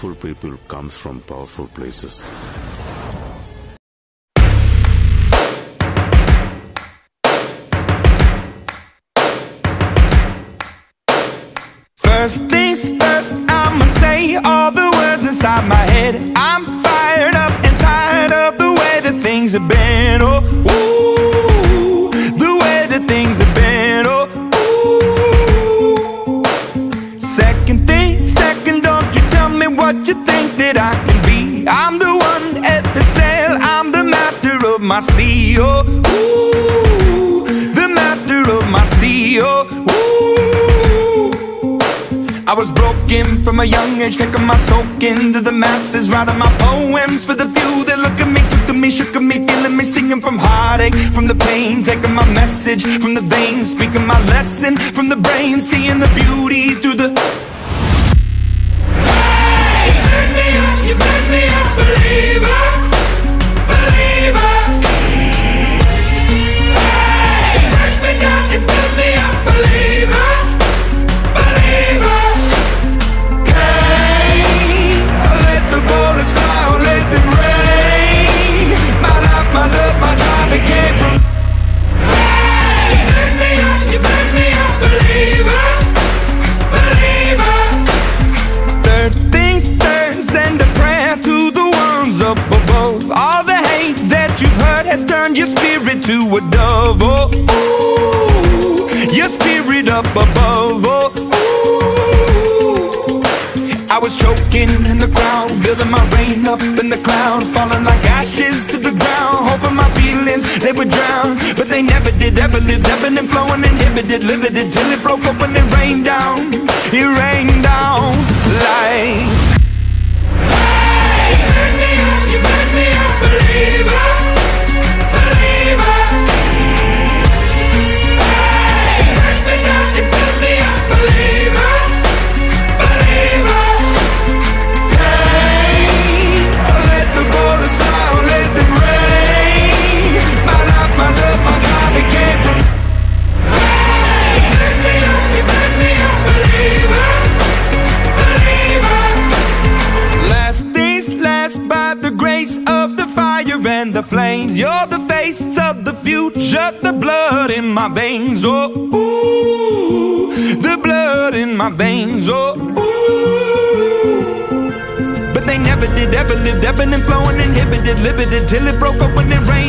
Powerful people comes from powerful places. First things first, I'ma say all the words inside my head. I'm fired up and tired of the way that things have been. Oh, ooh, the way that things have been. Oh, ooh. Second thing, second, don't you tell me what you think that I can be. I'm the one at the sail, I'm the master of my sea. Oh, ooh, the master of my sea. Oh, ooh. I was broken from a young age, taking my soak into the masses, writing my poems for the few that look at me, took to me, shook at me, feeling me, singing from heartache, from the pain, taking my message from the veins, speaking my lesson from the brain, seeing the beauty through the... Hey, you burn me up, you burn me up, believer, believer. Hey, you burn me down, you burn me up, believer, believer. Bullets fly, or let them rain. My life, my love, my drive, it came from. Hey, you burn me up, you burn me up, believer, believer. Third things third, send a prayer to the ones up above. All the hate that you've heard has turned your spirit to a dove. Oh, ooh, your spirit up above. Oh, ooh. I was choking in the crowd, building my rain up in the cloud, falling like ashes to the ground, hoping my feelings, they would drown. But they never did, ever lived, ebbing and flowing, inhibited, limited, till it broke open and rained down. It rained down like... Hey, you burn me up, you burn me up, believer, believer. Hey, you burn me down, you burn me up, believer, believer. Bullets fly, or let them rain. My life, my love, my God, it came from. Hey, you burn me up, you burn me up, believer, believer. Last things last, by the grace of the fire and the flames. You're the face of the future, the blood in my veins. Oh, ooh, the blood in my veins. Oh, ooh. They never did, ever lived, ebbing and flowing, inhibited, limited, till it broke open and rained.